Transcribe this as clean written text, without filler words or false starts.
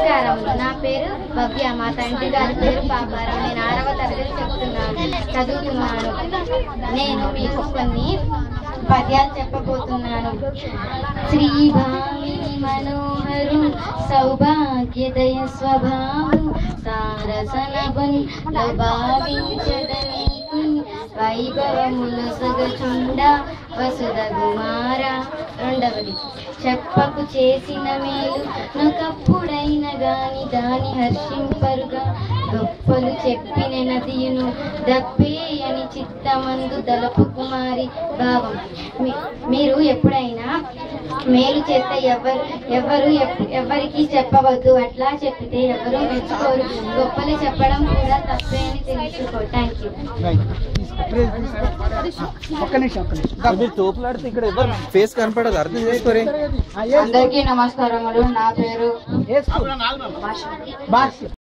నమస్కారములు. నా పేరు భవ్య. మా తండ్రి గారి పేరు పాపారావు. నేను 6వ తరగతి చదువుతున్నాను. నేను మీకు కొన్ని పద్యాలు చెప్పబోతున్నాను. శ్రీభామిని మనోహరు సౌభాగ్యదయ స్వభావం సారసనబన్ భావించదనీకు వైభవముల సగచుండ వసుధ కుమార. రెండవది, చెప్పకు చేసిన మేలు నొకప్పుడైన గాని దాని హర్షింపరుగా గొప్పలు చెప్పిన నదియును దప్పే అని చిత్తమందు దళపు కుమారి భావం. మీరు ఎప్పుడైనా మేలు చేస్తే ఎవరికి చెప్పవద్దు. అట్లా చెప్పితే ఎవరు మెచ్చుకోరు. గొప్పలు చెప్పడం కూడా తప్పే అని తెలుసుకో. Thank you. తోపులాడితే ఇక్కడ ఎవరు ఫేస్ కనపడదు, అర్థం చేసుకోరే. అందరికీ నమస్కారములు. నా పేరు